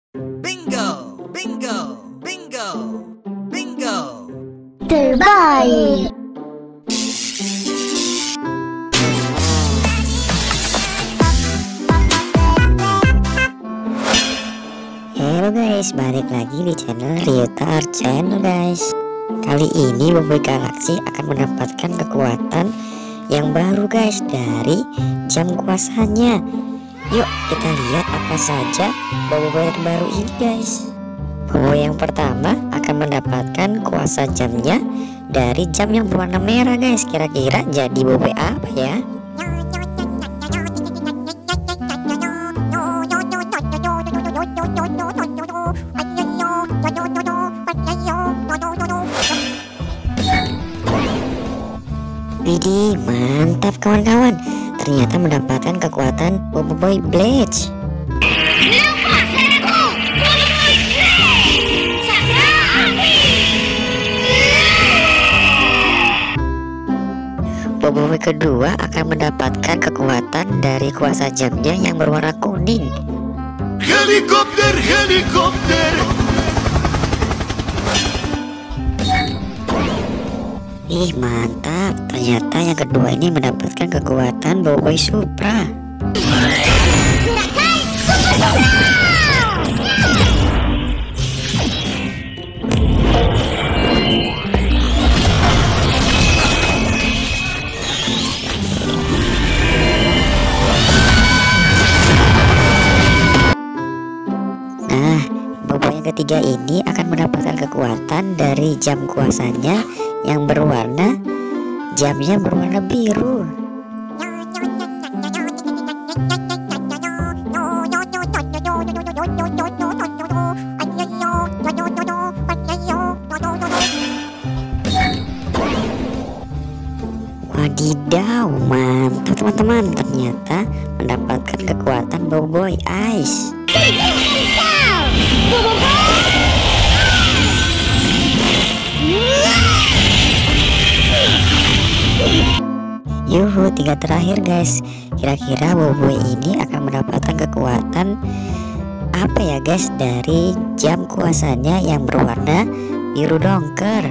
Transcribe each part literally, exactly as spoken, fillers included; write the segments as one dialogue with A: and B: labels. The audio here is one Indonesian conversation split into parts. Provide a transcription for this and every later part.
A: Bingo, bingo, bingo, bingo.
B: Terbaik.
C: Halo guys, balik lagi di channel Ryuta Channel guys. Kali ini Boboiboy Galaxy akan mendapatkan kekuatan yang baru guys dari jam kuasanya. Yuk kita lihat apa saja Boboiboy terbaru ini guys. Boboiboy yang pertama akan mendapatkan kuasa jamnya dari jam yang berwarna merah guys. Kira-kira jadi Boboiboy apa ya? Widih, mantap kawan-kawan. Ternyata mendapatkan kekuatan Boboiboy Blade. Boboiboy kedua akan mendapatkan kekuatan dari kuasa jamnya yang berwarna kuning.
A: Helikopter, helikopter.
C: Ih mantap, ternyata yang kedua ini mendapatkan kekuatan Boboiboy Supra. Nah, Boboiboy yang ketiga ini akan mendapatkan kekuatan dari jam kuasanya yang berwarna jamnya berwarna biru. Wadidaw, mantap teman-teman, ternyata mendapatkan kekuatan Boboiboy Ice. Yuhu, tiga terakhir guys. Kira-kira Boboiboy ini akan mendapatkan kekuatan apa ya guys dari jam kuasanya yang berwarna biru dongker.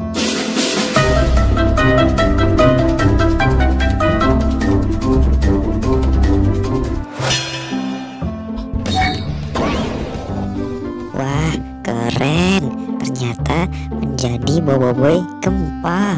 C: Wah, keren. Ternyata menjadi Boboiboy gempa.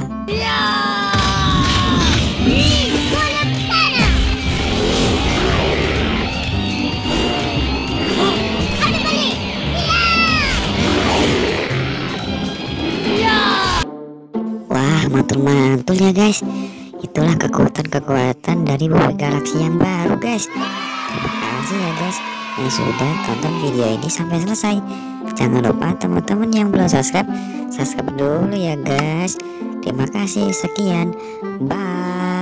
C: Wah, mantul-mantul ya guys. Itulah kekuatan-kekuatan dari Boboiboy Galaxy yang baru guys. Terima kasih ya guys yang sudah tonton video ini sampai selesai. Jangan lupa teman-teman yang belum subscribe, subscribe dulu ya guys. Terima kasih, sekian, bye.